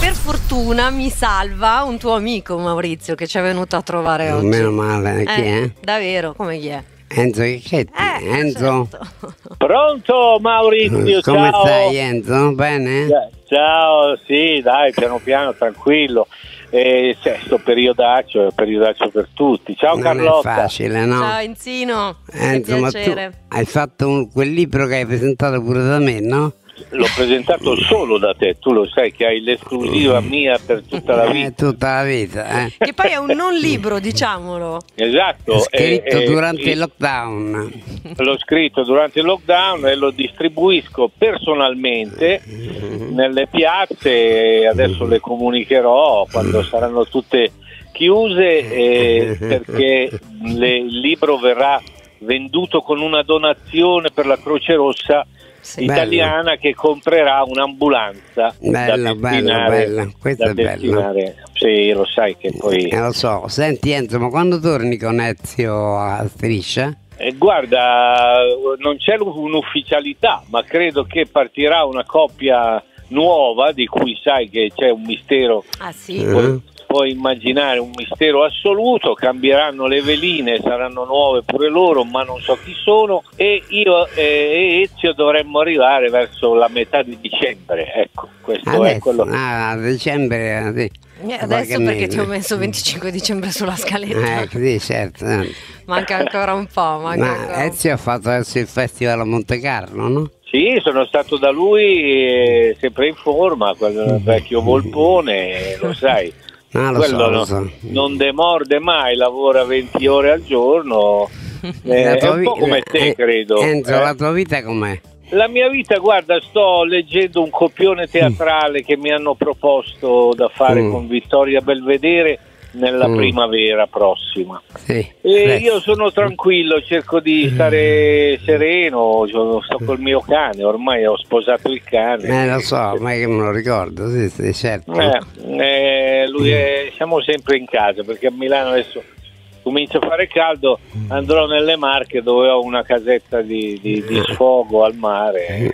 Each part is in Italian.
per fortuna mi salva un tuo amico, Maurizio, che ci è venuto a trovare oggi. Meno male, chi è? Davvero, come chi è? Enzo Chicchetti. Enzo? Certo. Pronto Maurizio, come ciao. stai Enzo? Bene? Ciao, sì, dai, piano piano, tranquillo. Sto periodaccio è un periodaccio per tutti. Ciao non Carlotta. è facile, no? Ciao Enzino, Enzo, che ma tu piacere. hai fatto quel libro che hai presentato pure da me, no? L'ho presentato solo da te, tu lo sai che hai l'esclusiva mia per tutta la vita. Tutta la vita, Che poi è un non libro, diciamolo. Esatto. Scritto durante il lockdown. L'ho scritto durante il lockdown e lo distribuisco personalmente nelle piazze, adesso le comunicherò quando saranno tutte chiuse, perché il libro verrà venduto con una donazione per la Croce Rossa italiana, che comprerà un'ambulanza. Bello, questo è bello. Sì, lo sai che poi... lo so. Senti Enzo, ma quando torni con Ezio a Striscia? Guarda, non c'è un'ufficialità, ma credo che partirà una coppia nuova di cui sai che c'è un mistero. Ah sì? Puoi immaginare un mistero assoluto, cambieranno le veline, saranno nuove pure loro, ma non so chi sono, e io e Ezio dovremmo arrivare verso la metà di dicembre, ecco, questo adesso, è quello. A dicembre, sì. Adesso perché ti ho messo 25 dicembre sulla scaletta. Sì, certo. Manca ancora un po'. Ma Ezio ha fatto adesso il festival a Monte Carlo, no? Sì, sono stato da lui sempre in forma, quel vecchio volpone, lo sai. Lo so. Non demorde mai, lavora 20 ore al giorno, è un po' come te, credo. Enzo, la tua vita com'è? La mia vita, guarda, sto leggendo un copione teatrale che mi hanno proposto da fare con Vittoria Belvedere nella primavera prossima. Io sono tranquillo, cerco di stare sereno, sto col mio cane, ormai ho sposato il cane. Lo so, ma che me lo ricordo, sì, certo. Siamo sempre in casa, perché a Milano adesso comincia a fare caldo, andrò nelle Marche dove ho una casetta di sfogo al mare.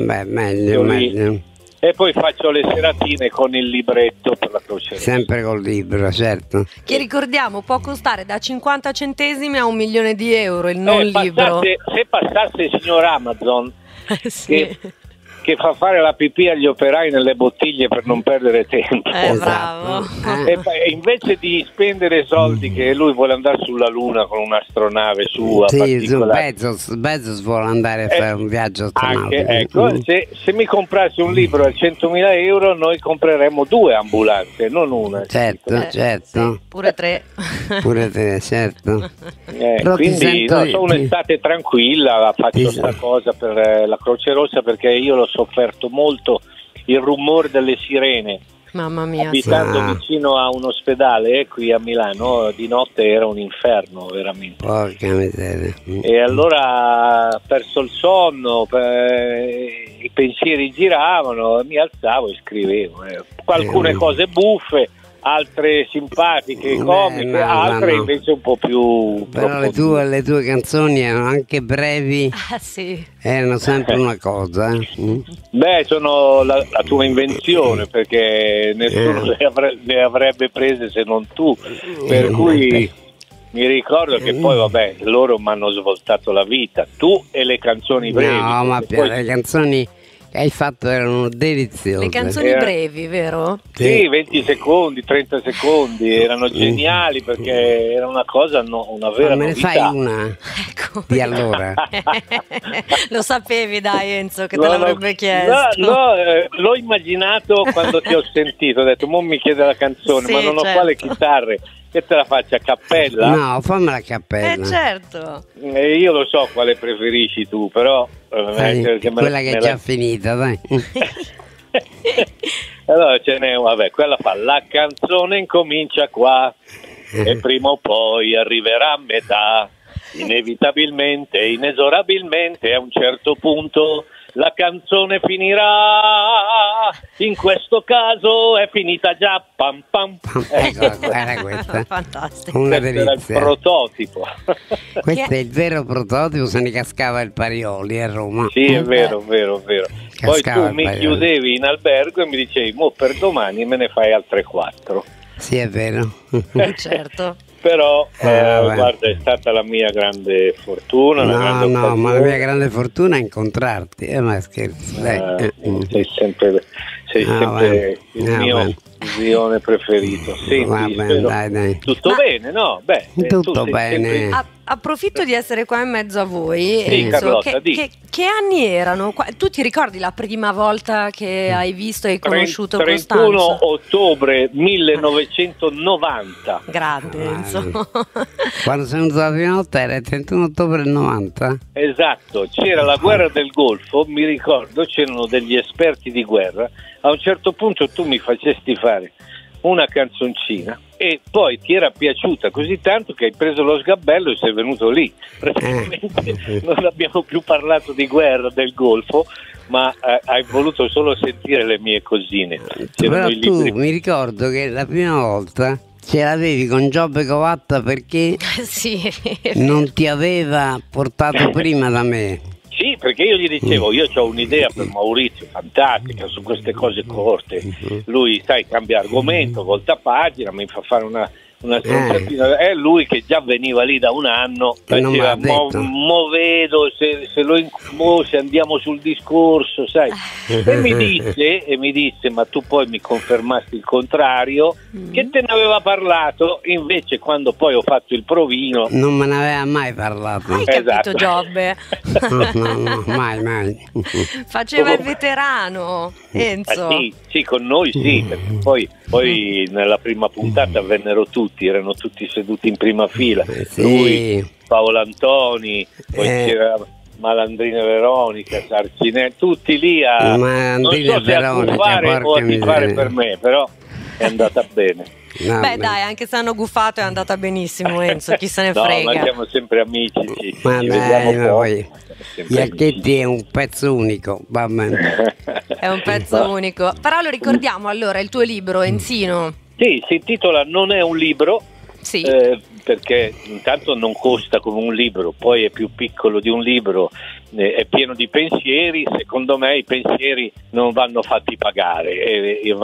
Meglio. E poi faccio le seratine con il libretto per la Croce Rossa. Sempre col libro, certo. Che ricordiamo può costare da 50 centesimi a €1.000.000 il non libro. Se passasse il signor Amazon, sì. che fa fare la pipì agli operai nelle bottiglie per non perdere tempo. Bravo. E invece di spendere soldi, che lui vuole andare sulla Luna con un'astronave sua. Sì, su Bezos vuole andare a fare un viaggio astronautico. Ecco, se mi comprassi un libro a €100.000, noi compreremo 2 ambulanze, non una. Certo. Sì, pure 3. Pure 3, certo. Quindi sono un'estate tranquilla, faccio questa cosa per la Croce Rossa, perché io l'ho sofferto molto il rumore delle sirene. Mamma mia, abitando vicino a un ospedale qui a Milano, di notte era un inferno veramente. Porca miseria. E allora perso il sonno, i pensieri giravano, mi alzavo e scrivevo. Alcune cose buffe, altre simpatiche, comiche, altre invece un po' più... Però le tue canzoni erano anche brevi. Sì. Erano sempre una cosa. Beh, sono la tua invenzione, perché nessuno le avrebbe prese se non tu, per cui mi ricordo che poi vabbè, loro mi hanno svoltato la vita, tu e le canzoni brevi. No, ma le canzoni che hai fatto erano deliziose. Le canzoni brevi, vero? Sì, 20 secondi, 30 secondi, erano geniali, perché era una cosa, una vera novità. Me ne fai una? Ecco. Di allora? Lo sapevi, dai Enzo, che te l'avrebbe chiesto. No, l'ho immaginato quando ti ho sentito, ho detto, mo mi chiede la canzone, sì, ma non ho certo. qua le chitarre. Che te la faccio a cappella? No, fammela a cappella. Certo. Io lo so quale preferisci tu, però quella che è già finita, dai. Allora ce n'è, vabbè, quella fa: la canzone incomincia qua e prima o poi arriverà a metà, inevitabilmente, inesorabilmente, a un certo punto la canzone finirà, in questo caso è finita già, pam pam. Era questa. Fantastico. Una Questo era il delizia. prototipo. Questo è il vero prototipo, se ne cascava il Parioli a Roma. Sì, è vero. Poi tu mi chiudevi in albergo e mi dicevi, mo per domani me ne fai altre 4. Sì, è vero. Certo. Però guarda, è stata la mia grande fortuna. No, ma la mia grande fortuna è incontrarti, ma scherzo, dai. Sei sempre il mio visione preferito. Senti, dai. Tutto bene, no? Beh, tutto bene. Approfitto di essere qua in mezzo a voi. Sì, Carlotta, che anni erano? Tu ti ricordi la prima volta che hai visto e hai conosciuto 31 Costanzo? ottobre 1990. Grande, insomma. Quando sono venuto la prima volta era il 31 ottobre del 90? Esatto, c'era la guerra del Golfo, mi ricordo, c'erano degli esperti di guerra. A un certo punto tu mi facesti fare una canzoncina e poi ti era piaciuta così tanto che hai preso lo sgabello e sei venuto lì. Praticamente non abbiamo più parlato di guerra del Golfo, ma hai voluto solo sentire le mie cosine. Però tu mi ricordo che la prima volta ce l'avevi con Giobbe Covatta perché sì, non ti aveva portato prima da me. Sì, perché io gli dicevo, io ho un'idea per Maurizio fantastica su queste cose corte. Lui, sai, cambia argomento, volta pagina, mi fa fare una stronzatina. È lui che già veniva lì da un anno, diceva, mo vedo se andiamo sul discorso, sai. E mi disse, ma tu poi mi confermasti il contrario, che te ne aveva parlato, invece quando poi ho fatto il provino non me ne aveva mai parlato. Hai capito, Giobbe? No, mai. Faceva il veterano, Enzo. Sì, con noi sì, perché poi nella prima puntata vennero erano tutti seduti in prima fila. Sì. Lui, Paolo Antoni, poi c'era Malandrina Veronica, Sarcinelli, tutti lì a non so se a guffare o a tifare per me, però è andata bene. Dai, anche se hanno guffato è andata benissimo, Enzo, chi se ne frega. Ma siamo sempre amici, ci vediamo poi. Iacchetti è un pezzo unico, va bene. È un pezzo unico. Però lo ricordiamo allora, il tuo libro, Enzino. Sì, si intitola Non è un libro, sì. Perché intanto non costa come un libro, poi è più piccolo di un libro, è pieno di pensieri. Secondo me i pensieri non vanno fatti pagare e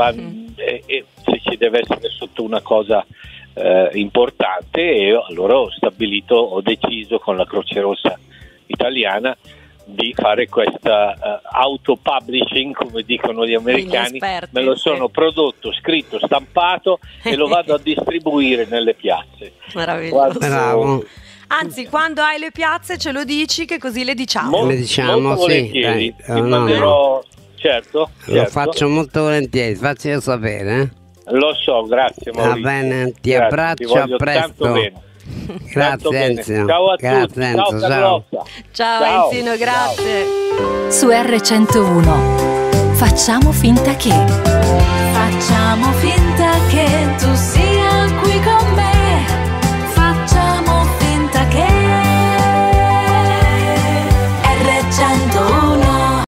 se ci deve essere sotto una cosa importante, e allora ho deciso con la Croce Rossa Italiana di fare questa auto-publishing, come dicono gli americani. Me lo sono prodotto, scritto, stampato e lo vado a distribuire nelle piazze. Meraviglioso. Bravo. Anzi, quando hai le piazze ce lo dici, che così le diciamo. Le diciamo, sì. Ti manderò, certo. Lo faccio molto volentieri, faccelo sapere. Lo so, grazie Maurizio. Va bene, ti abbraccio, a presto. Bene. Grazie Enzio. Ciao a tutti. Enzo, ciao Enzino, grazie. Su R101 facciamo finta che tu sia qui con